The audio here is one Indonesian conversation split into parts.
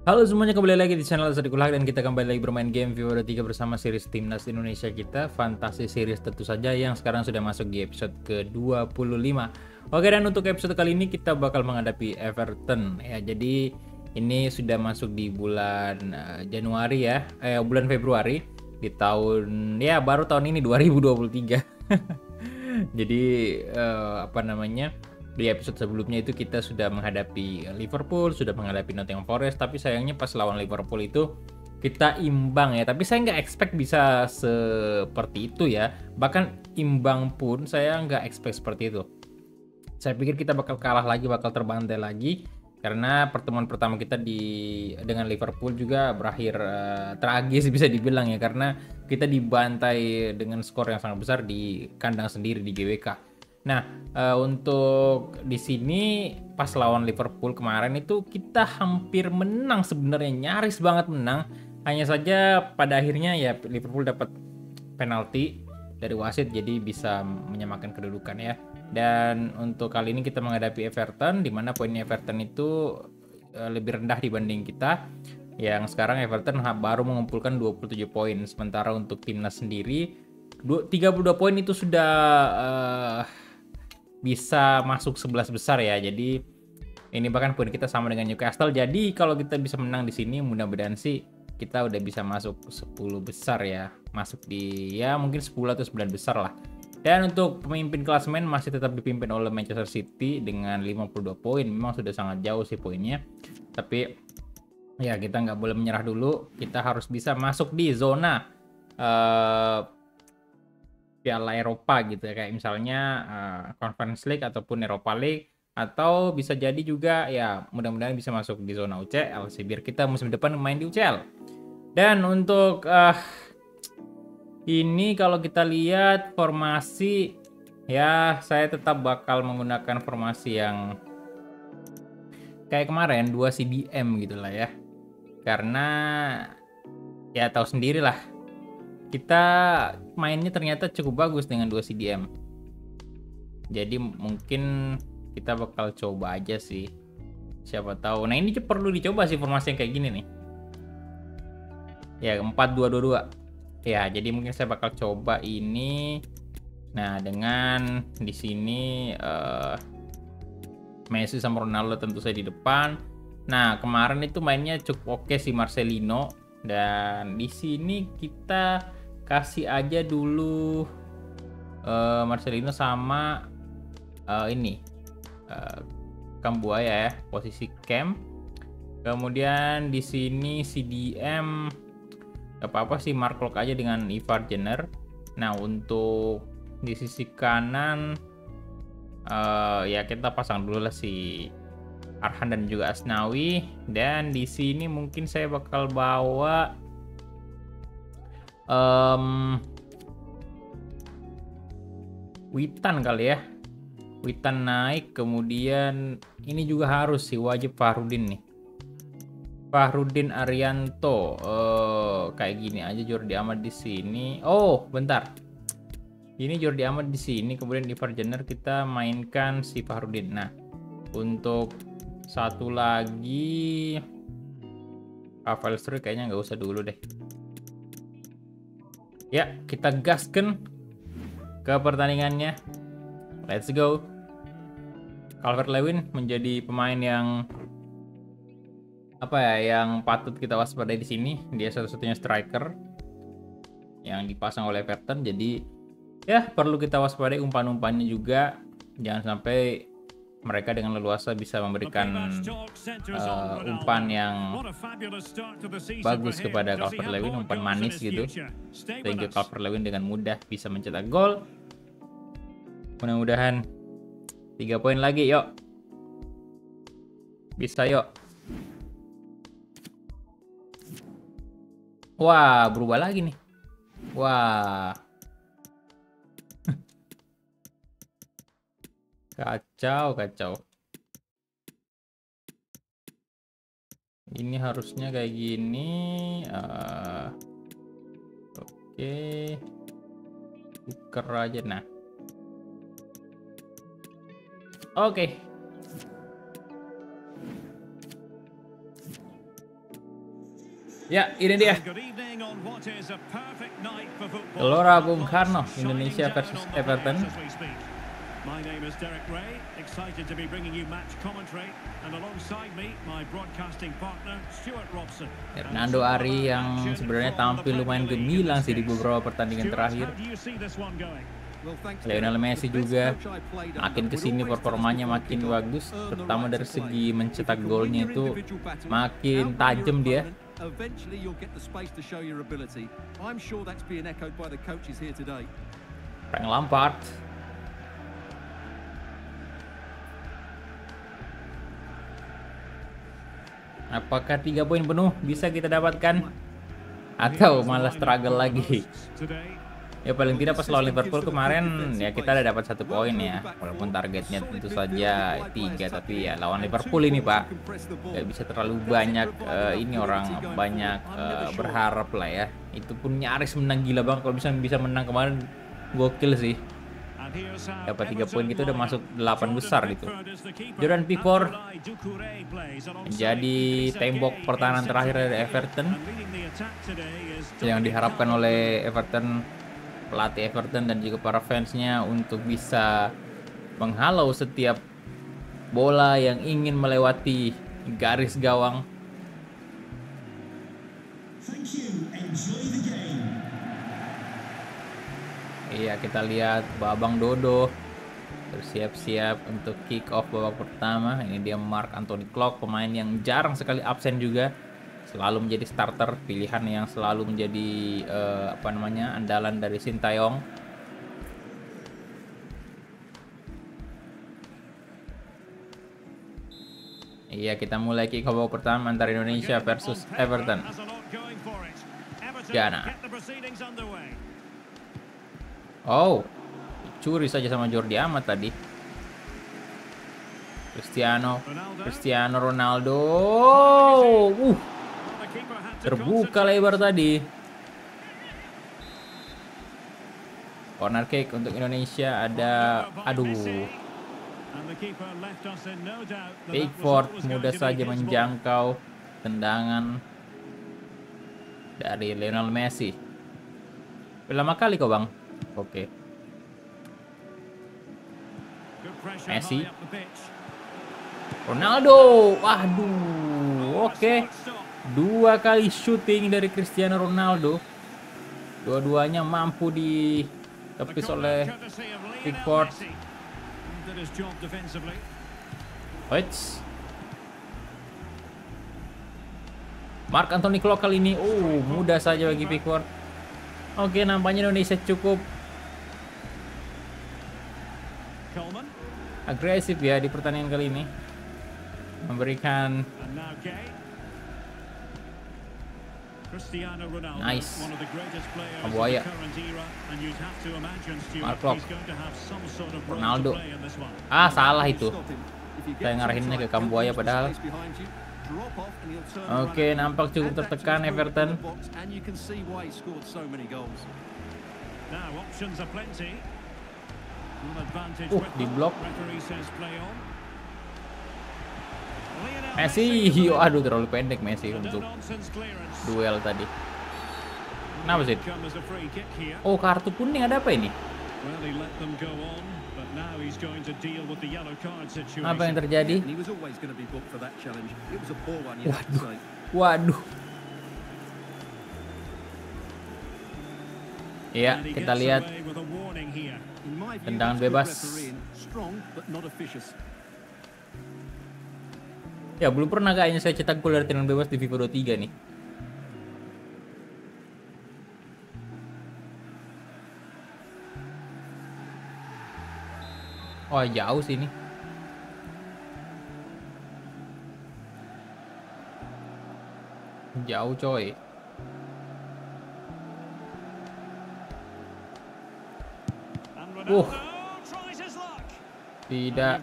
Halo semuanya, kembali lagi di channel Sadikulah dan kita kembali lagi bermain game FIFA 3 bersama series Timnas Indonesia kita, Fantasi Series tentu saja, yang sekarang sudah masuk di episode ke-25. Oke, dan untuk episode kali ini kita bakal menghadapi Everton ya. Jadi ini sudah masuk di bulan Januari ya, bulan Februari di tahun ya baru tahun ini 2023. Jadi apa namanya? Di episode sebelumnya itu kita sudah menghadapi Liverpool, sudah menghadapi Nottingham Forest, tapi sayangnya pas lawan Liverpool itu kita imbang ya. Tapi saya nggak expect bisa seperti itu ya. Bahkan imbang pun saya nggak expect seperti itu. Saya pikir kita bakal kalah lagi, bakal terbantai lagi, karena pertemuan pertama kita dengan Liverpool juga berakhir tragis bisa dibilang ya, karena kita dibantai dengan skor yang sangat besar di kandang sendiri di GWK. Nah, untuk di sini pas lawan Liverpool kemarin itu kita hampir menang sebenarnya, nyaris banget menang. Hanya saja pada akhirnya ya Liverpool dapat penalti dari wasit, jadi bisa menyamakan kedudukan ya. Dan untuk kali ini kita menghadapi Everton, di mana poinnya Everton itu lebih rendah dibanding kita. Yang sekarang Everton baru mengumpulkan 27 poin, sementara untuk timnas sendiri 32 poin itu sudah bisa masuk 11 besar ya. Jadi ini bahkan poin kita sama dengan Newcastle. Jadi kalau kita bisa menang di sini, mudah-mudahan sih kita udah bisa masuk 10 besar ya. Masuk di ya mungkin 10 atau 9 besar lah. Dan untuk pemimpin klasemen masih tetap dipimpin oleh Manchester City dengan 52 poin. Memang sudah sangat jauh sih poinnya. Tapi ya kita nggak boleh menyerah dulu. Kita harus bisa masuk di zona Piala Eropa gitu ya, kayak misalnya Conference League ataupun Europa League, atau bisa jadi juga ya mudah-mudahan bisa masuk di zona UCL sih, biar kita musim depan main di UCL. Dan untuk ini kalau kita lihat formasi ya, saya tetap bakal menggunakan formasi yang kayak kemarin 2 CDM gitu lah ya. Karena ya tahu sendiri lah, kita mainnya ternyata cukup bagus dengan 2 CDM. Jadi mungkin kita bakal coba aja sih. Siapa tahu. Nah, ini perlu dicoba sih formasi yang kayak gini nih. Ya, 4-2-2-2. Ya, jadi mungkin saya bakal coba ini. Nah, dengan di sini Messi sama Ronaldo tentu saja di depan. Nah, kemarin itu mainnya cukup oke sih Marcelino, dan di sini kita kasih aja dulu Marcelino sama ini Kambuaya ya, posisi cam. Kemudian di sini CDM gak apa-apa sih, Mark Locke aja dengan Ivar Jenner. Nah, untuk di sisi kanan ya kita pasang dulu lah si Arhan dan juga Asnawi. Dan di sini mungkin saya bakal bawa Witan kali ya. Witan naik, kemudian ini juga harus sih, wajib Fahrudin nih. Fahrudin Arianto, kayak gini aja Jordi Amat di sini. Oh, bentar. Ini Jordi Amat di sini, kemudian di Jenner kita mainkan si Fahrudin. Nah, untuk satu lagi Rafael Struijk kayaknya nggak usah dulu deh. Ya, kita gaskan ke pertandingannya. Let's go. Calvert-Lewin menjadi pemain yang apa ya, yang patut kita waspadai di sini. Dia satu-satunya striker yang dipasang oleh Everton, jadi ya perlu kita waspadai umpan-umpannya juga. Jangan sampai mereka dengan leluasa bisa memberikan umpan yang bagus kepada Calvert-Lewin, umpan manis gitu, sehingga Calvert-Lewin dengan mudah bisa mencetak gol. Mudah-mudahan 3 poin lagi, yuk. Bisa yuk. Wah, berubah lagi nih. Wah. Kacau, kacau. Ini harusnya kayak gini. Oke. Tuker aja, nah. Oke. Ya, ini dia. Gelora Bung Karno, Indonesia versus Everton. My name is Derek Ray, excited to be bringing you match commentary, and alongside me, my broadcasting partner, Stuart Robson. Hernando Ari yang sebenarnya tampil lumayan gemilang sih di beberapa pertandingan terakhir. Lionel Messi juga makin kesini performanya makin bagus, terutama dari segi mencetak golnya itu makin tajam dia. Frank Lampard. Apakah 3 poin penuh bisa kita dapatkan? Atau malah struggle lagi? Ya paling tidak pas lawan Liverpool kemarin ya kita udah dapat 1 poin ya. Walaupun targetnya tentu saja 3, tapi ya lawan Liverpool ini Pak nggak bisa terlalu banyak ini orang banyak berharap lah ya. Itu pun nyaris menang gila banget, kalau bisa menang kemarin gokil sih. Dapat 3 poin gitu udah masuk 8 besar gitu. Jordan Pickford menjadi tembok pertahanan terakhir dari Everton yang diharapkan oleh Everton, pelatih Everton dan juga para fansnya untuk bisa menghalau setiap bola yang ingin melewati garis gawang. Iya, kita lihat Babang Dodo bersiap-siap untuk kick off babak pertama. Ini dia Mark Anthony Clock, pemain yang jarang sekali absen juga, selalu menjadi starter, pilihan yang selalu menjadi andalan dari Sintayong. Iya, kita mulai kick off babak pertama antara Indonesia versus Everton. Ghana. Oh, curi saja sama Jordi Amat tadi. Cristiano Ronaldo. Terbuka lebar tadi. Corner kick untuk Indonesia ada, Pickford mudah saja menjangkau tendangan dari Lionel Messi. Lama kali kok Bang. Oke. Messi. Ronaldo. Waduh. Oke. 2 kali shooting dari Cristiano Ronaldo. Dua-duanya mampu ditepis oleh Pickford. Mark Anthony Clock kali ini mudah saja bagi Pickford. Oke, nampaknya Indonesia cukup agresif ya di pertandingan kali ini, memberikan nice Kambuaya, Mark Clock, Ronaldo. Salah itu, saya ngarahinnya ke Kambuaya padahal. Oke, nampak cukup tertekan Everton. Di blok Messi. Aduh, terlalu pendek Messi untuk duel tadi. Kenapa sih? Oh, kartu kuning, ada apa ini? Apa yang terjadi? Waduh. Iya, kita lihat tendangan bebas. Ya, belum pernah kayaknya saya cetak gol dari tendangan bebas di FIFA 23 nih. Oh, jauh sih ini. Jauh coy. Tidak.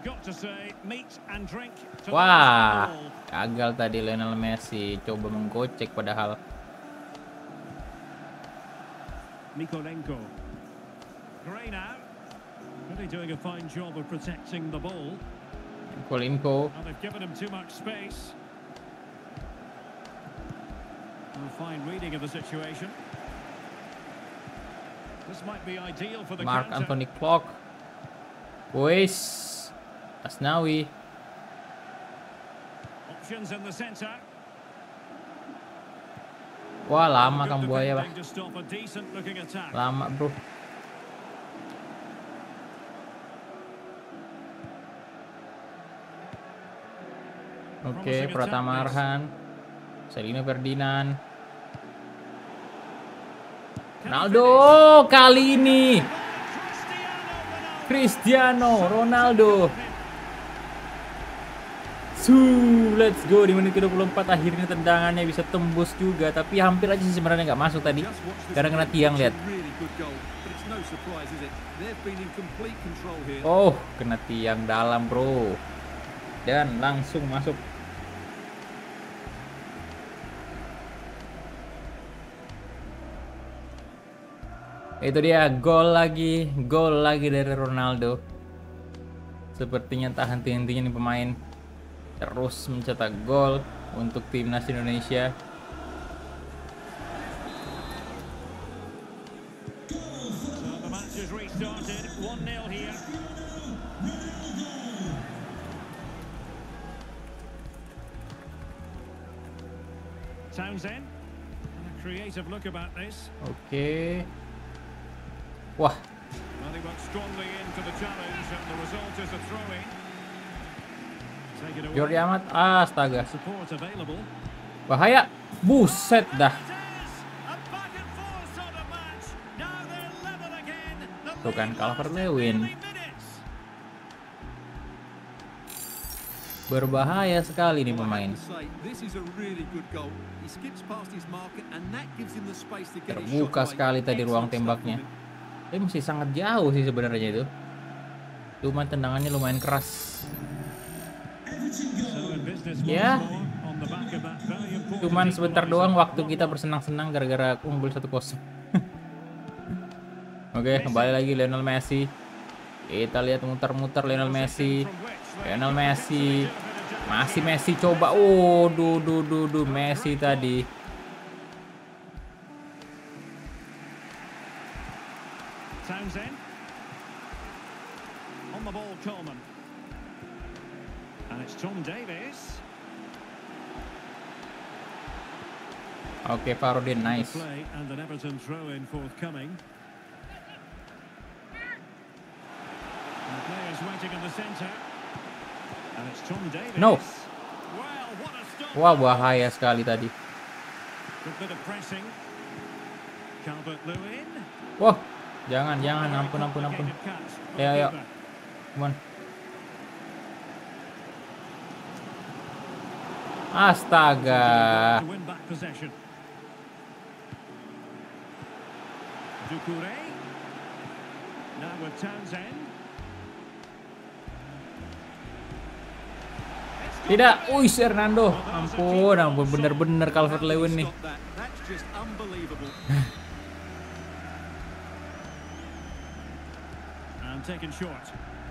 Wah, gagal tadi Lionel Messi coba menggocek padahal. Mikolenko. Really doing a fine job of protecting the ball. Mikolenko. They've given him too much space. Fine reading of the situation. This might be ideal for the Mark counter. Anthony Clock. Wes. Asnawi. Options in the center. Wah, lama Good Kang Buaya, Bah. defending to stop a decent looking attack. Lama, bro. Oke, Pratama Arhan. Selino Ferdinand. Ronaldo kali ini. Cristiano Ronaldo. Let's go di menit ke-24 akhirnya tendangannya bisa tembus juga, tapi hampir aja sih sebenarnya nggak masuk tadi karena kena tiang, lihat. Oh, kena tiang dalam, bro. Dan langsung masuk. Itu dia gol lagi dari Ronaldo. Sepertinya tak henti-hentinya nih pemain terus mencetak gol untuk timnas Indonesia. So the match has restarted. 1-0 here. Townsend. And a creative look about this. Oke. Wah, Well, he went strongly into the challenge, and the result is a throw-in. Take it away. Jordi Amat, astaga. Support available. Bahaya. Buset dah. It is a back and forth sort of match. Now they're level again. The Tuh kan, lead Calvert-Lewin. lasts 90 minutes. Berbahaya sekali nih pemain. Terbuka sekali tadi ruang tembaknya. Tapi masih sangat jauh sih sebenarnya itu. Cuma tendangannya lumayan keras. So in business once Ya. more on the back of that very important Cuman sebentar equaliser. doang waktu kita bersenang-senang gara-gara unggul 1-0. Oke, kembali lagi Lionel Messi. Kita lihat muter-muter Lionel Messi. Lionel Messi. Masih Messi coba. Oh, Messi tadi. Townsend. On the ball, Coleman. And it's Tom Davies. Oke, Farodin, nice. Play and an Everton throw-in forthcoming. And the players waiting in the centre. And it's Tom Davies. No. Well, what a stop. Wah, bahaya sekali tadi. Good bit of pressing. Calvert-Lewin. Wah, jangan, ampun. Complicated catch for the Ayo. keeper. Come on. Astaga. To win back possession. Doucouré. Now with Townsend. Tidak, Hernando. Ampun, bener-bener Calvert-Lewin nih. And taken short.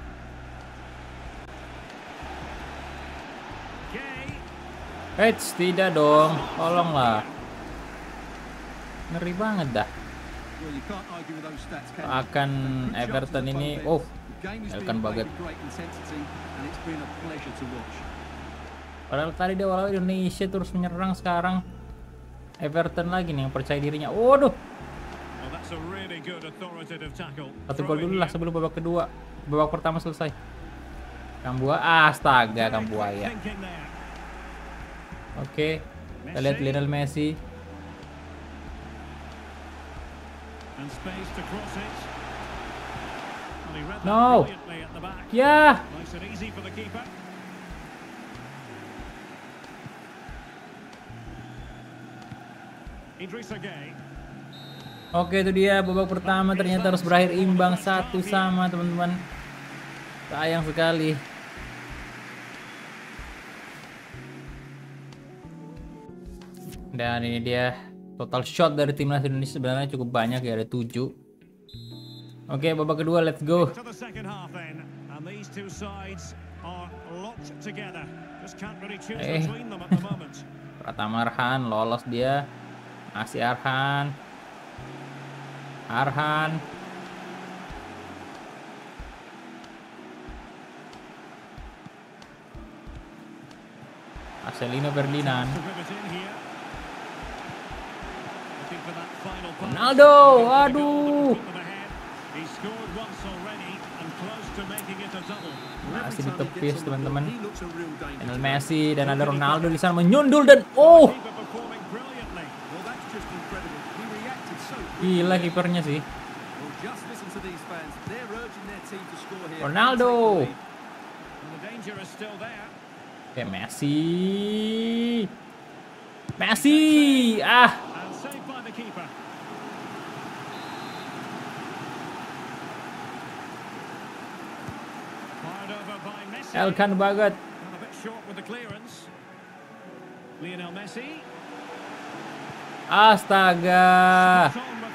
Gay. Tidak dong, tolonglah. Ngeri banget dah. Akan Everton ini, Elkan banget. Padahal tadi di awal Indonesia terus menyerang, sekarang Everton lagi nih yang percaya dirinya. Waduh, Well, that's a really good authoritative tackle. satu gol dulu lah sebelum babak kedua. Babak pertama selesai. Astaga, Kambuaya. Thinking there. Oke, kita lihat Lionel Messi. And space to cross it. Well, he read that No. brilliantly at the back. Ya, Nice and easy for the keeper. Idrissa Gay. oke itu dia babak pertama ternyata harus berakhir imbang 1-1 teman-teman. Sayang sekali. Dan ini dia total shot dari timnas Indonesia sebenarnya cukup banyak ya, ada 7. Oke, babak kedua, let's go. To the second half then. And these two sides are locked together. Just can't really choose between them at the moment. Pratama Arhan lolos dia. Masih Arhan. Arhan. Marcelino Ferdinand. Ronaldo, aduh. Masih ditepis teman-teman. Lionel Messi dan ada Ronaldo di sana menyundul dan gila kipernya sih. Ronaldo. Oke, Messi. Messi. Elkan banget. Astaga.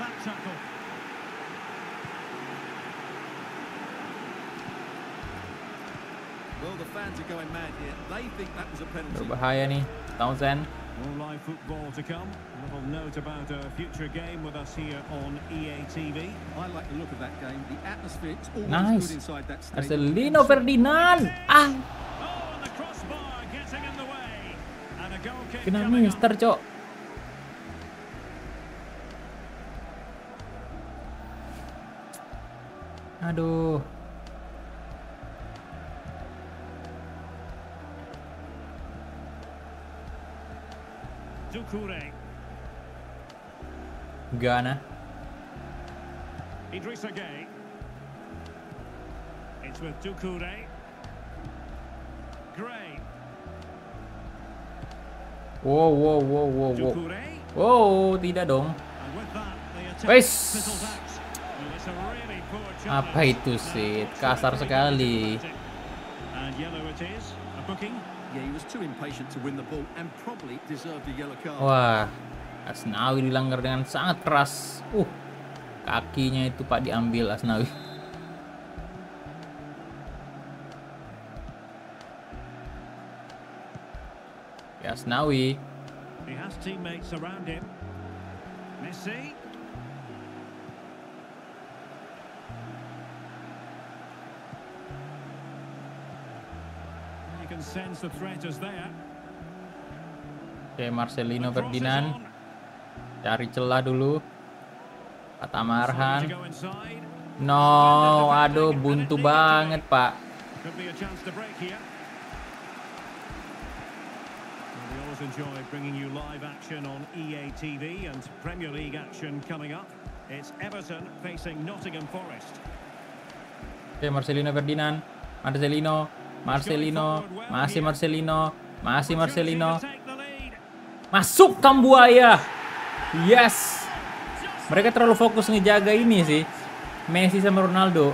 Berbahaya nih, Townsend. More live football to come. A little note about a future game with us here on EA TV. I like the look of that game. The atmosphere is always Nice. good inside that stadium. Marcelino Ferdinand. Oh, and the crossbar getting in the way. And a goal kick Kena coming mister, up. Cok. Aduh. Doucouré. Ghana. Idrissa Gueye. It's with Doucouré. Gray. Wow. Doucouré. Wow, tidak dong. And with that, the attack Wes. fizzles out. And it's a really poor Apa challenge. itu sih? Kasar sekali. And yellow it is. A booking. Yeah, he was too impatient to win the ball and probably deserved a yellow card. Wah, Asnawi dilanggar dengan sangat keras. Kakinya itu Pak diambil Asnawi. Ya, Asnawi. He has teammates around him. Messi. You can sense the threat is there. Oke, Marcelino The cross is Ferdinand on. cari celah dulu. Kata Decided Marhan. to go inside. No, aduh buntu banget, Pak. Could be a chance to break here. Well, we always enjoy bringing you live action on EA TV and Premier League action coming up. It's Everton facing Nottingham Forest. Oke, Marcelino Ferdinand. Marcelino. Masih Marcelino. Opportunity to take the lead. Masuk Kambuaya. Yes. Mereka terlalu fokus ngejaga ini sih. Messi sama Ronaldo.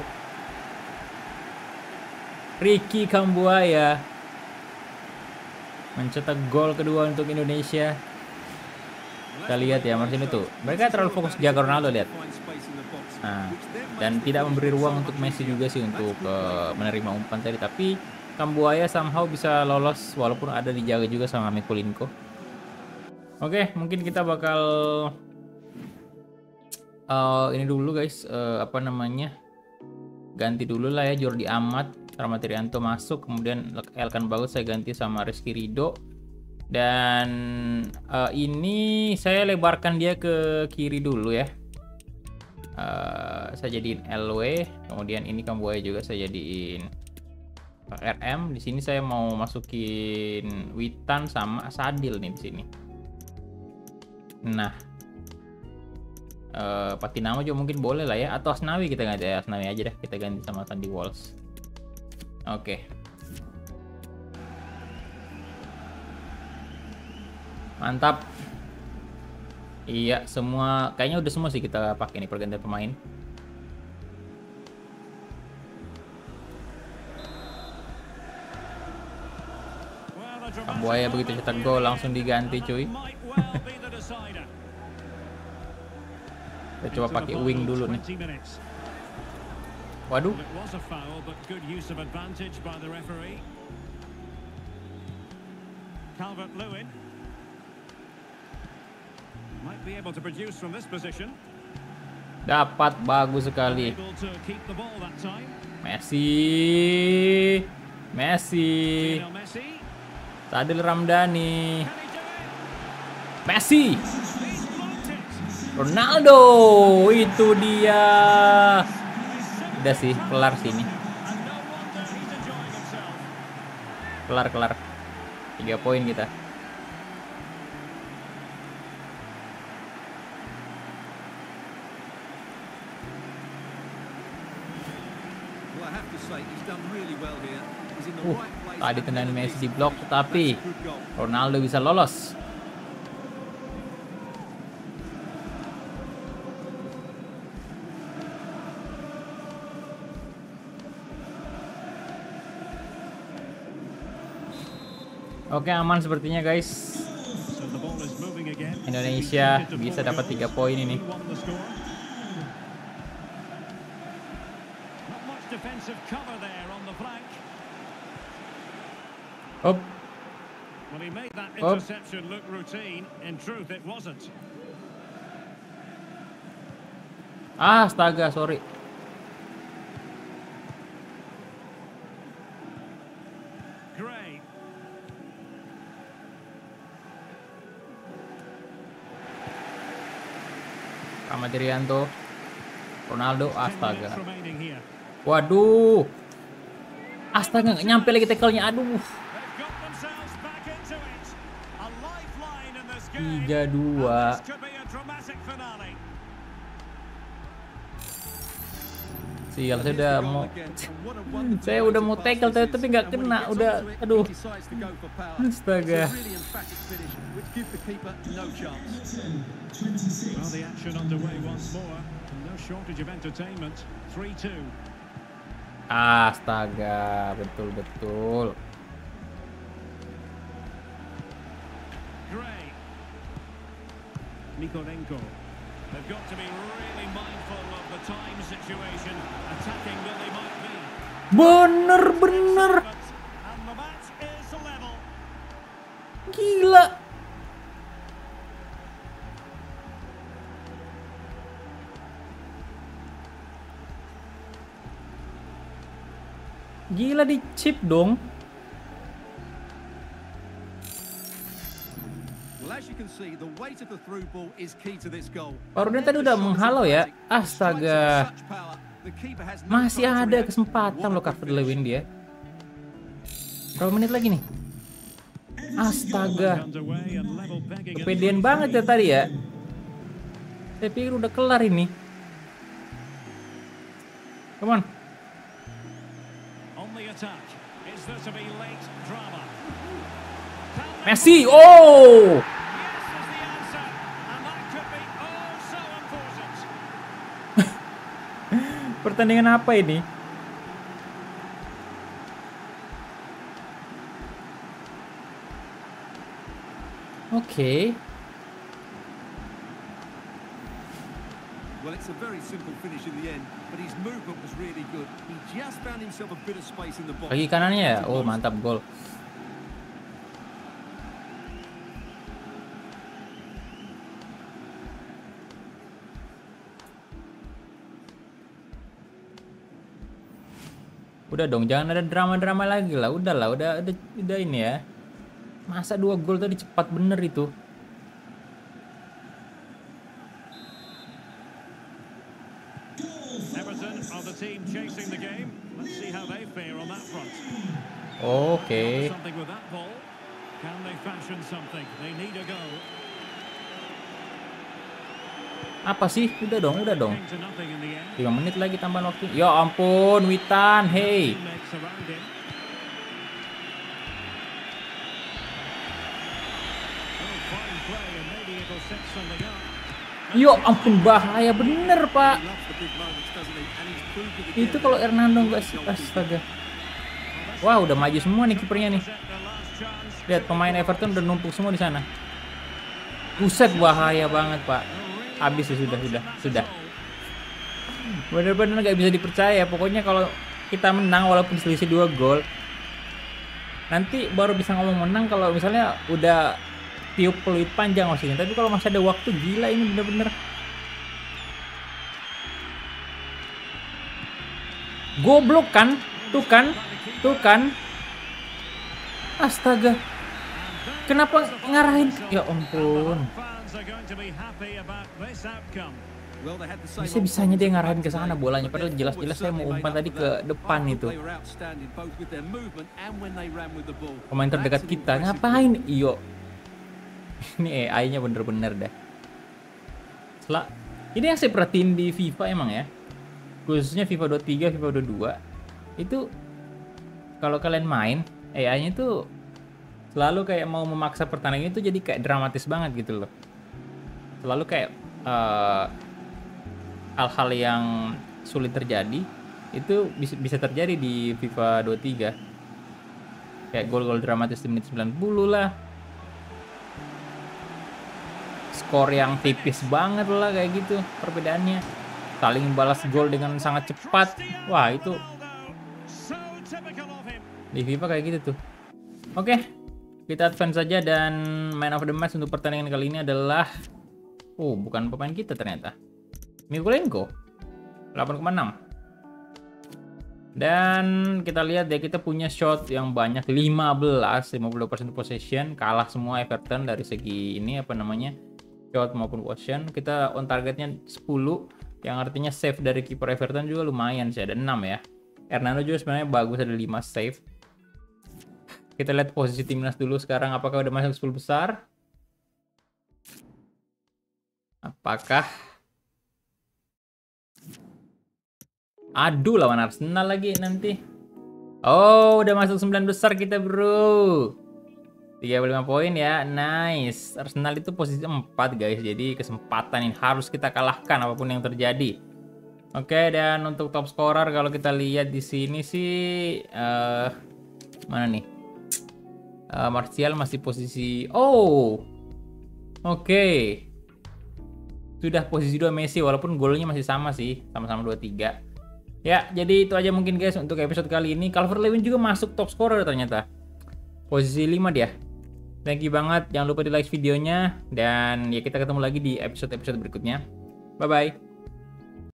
Ricky Kambuaya mencetak gol kedua untuk Indonesia. Kita lihat ya Marcelino tuh. Mereka terlalu fokus jaga Ronaldo, lihat. Nah, dan tidak memberi ruang untuk Messi juga sih untuk menerima umpan tadi. Tapi Kambuaya somehow bisa lolos walaupun ada dijaga juga sama Mikulinko. Oke, mungkin kita bakal ini dulu guys, ganti dulu lah ya. Jordi Amat, Rahmat Irianto masuk, kemudian Elkan Bagot saya ganti sama Rizky Ridho. Dan ini saya lebarkan dia ke kiri dulu ya. Saya jadiin LW, kemudian ini Kambuaya juga saya jadiin RM. Di sini saya mau masukin Witan sama Sadil nih di sini. Nah, Patinama juga mungkin boleh lah ya, atau Asnawi kita ganti ya, Asnawi aja deh, kita ganti sama Sandy Walsh. Oke. Mantap. Iya, semua kayaknya udah semua sih kita pakai nih pergantian pemain. Kambuaya begitu cetak gol langsung diganti cuy. Kita coba pakai wing dulu nih. Waduh. Calvert-Lewin might might be able to produce from this position. Dapat, bagus sekali. Able to keep the ball that time. Messi. Lionel Messi. Sadil Ramdhani. Can he do it? Messi. He's blocked it. Ronaldo. Itu dia. Udah sih, kelar sini. And no wonder he's enjoying himself. Kelar. 3 poin kita. Well, I have to say he's done really well here. He's in the right place. Tadi at the tendangan end of Messi this. di blok, tetapi That's a good goal. Ronaldo bisa lolos. Oke, aman sepertinya guys. So the ball is moving again. Indonesia bisa dapat 3 poin ini. He won the score. Not much defensive cover there on the flank. Hop. Well, he made that Oh. interception look routine. In truth, it wasn't. Astaga, sorry. Gray. Ahmad Irianto. Ronaldo, 10 astaga. minutes remaining here. Waduh. Astaga, nggak nyampe lagi tackle-nya. Aduh. They've got themselves back into it. A lifeline in this game. 3-2. And this could be a dramatic finale. Sial, saya udah mau tackle tapi nggak kena. Udah, aduh. Astaga. Well, the action underway once more. No shortage of entertainment. 3-2. Astaga, betul. Gray. Nikolenko. They've got to be really mindful of the time situation. Attacking that they might be. Bener. And the match is level. Gila. Gila, di chip dong. Well, as you can see, the weight of the through ball is key to this goal. Barunya tadi udah menghalau ya. Astaga. Masih ada kesempatan loh Calvert-Lewin dia. Berapa menit lagi nih? Astaga. Underway and level pegging. Kepedean banget ya tadi ya. Saya pikir udah kelar ini. Come on. On the attack. Is there to be late drama? Messi. Oh. Yes is the answer. And that could be oh so important. Pertandingan apa ini? Oke. Well, it's a very simple finish in the end, but his movement was really good. He just found himself a bit of space in the box. Kaki kanannya ya. Oh, mantap, gol. Udah dong, jangan ada drama-drama lagi lah. Udahlah, udah ini ya. Masa 2 gol tadi cepat bener itu. Everton are the team chasing the game. Let's see how they fare on that front. Oke. Something with that ball. Can they fashion something? They need a goal. Apa sih? Udah dong. Came to nothing in the end. 5 menit lagi tambahan waktu. Ya ampun, Witan. Hey. Teammates around him. Oh, fine play, and maybe it'll set something up. Yo ampun, bahaya bener, Pak. He loves the big moments, doesn't he? And he's proved it Itu again. kalau Hernando nggak sih, astaga. Wah, udah maju semua nih kipernya nih. Set the last chance. Lihat pemain Everton udah numpuk semua di sana. Buset, bahaya banget, Pak. Habis ya, sudah. Bener-bener nggak bisa dipercaya. Pokoknya kalau kita menang walaupun selisih 2 gol, nanti baru bisa ngomong menang kalau misalnya udah tiup peluit panjang maksudnya. Tapi kalau masih ada waktu, gila ini bener-bener. Goblok kan? Tuh kan. Astaga. Kenapa ngarahin? Ya ampun. Bisa-bisanya dia ngarahin ke sana bolanya, padahal jelas-jelas saya mau umpan tadi ke depan itu. Pemain terdekat kita ngapain? Iyo. Ini AI-nya bener-bener dah. Ini yang saya perhatiin di FIFA emang ya. Khususnya FIFA 23, FIFA 22. Itu kalau kalian main, AI-nya tuh selalu kayak mau memaksa pertandingan itu jadi kayak dramatis banget gitu loh. Selalu kayak hal-hal yang sulit terjadi itu bisa terjadi di FIFA 23. Kayak gol-gol dramatis di menit 90 lah. Skor yang tipis banget lah kayak gitu perbedaannya. Saling balas gol dengan sangat cepat. Wah, itu di FIFA kayak gitu tuh. Oke, kita advance saja dan man of the match untuk pertandingan kali ini adalah bukan pemain kita ternyata. Mikulenko 8,6. Dan kita lihat ya, kita punya shot yang banyak 50% possession, kalah semua Everton dari segi ini apa namanya? Shot maupun possession. Kita on targetnya 10, yang artinya save dari kiper Everton juga lumayan sih, ada 6 ya. Hernando juga sebenarnya bagus, ada 5 save. Kita lihat posisi timnas dulu sekarang, apakah udah masuk 10 besar? Apakah aduh, lawan Arsenal lagi nanti. Oh, udah masuk 9 besar kita, bro. 35 poin ya, nice. Arsenal itu posisi 4 guys, jadi kesempatan ini harus kita kalahkan apapun yang terjadi. Oke, dan untuk top scorer kalau kita lihat di sini sih mana nih? Martial masih posisi oke. Sudah posisi 2 Messi, walaupun golnya masih sama sih, sama-sama 23. Ya, jadi itu aja mungkin guys untuk episode kali ini. Calvert-Lewin juga masuk top scorer ternyata. Posisi 5 dia. Thank you banget. Jangan lupa di like videonya. Dan ya kita ketemu lagi di episode-episode berikutnya. Bye-bye.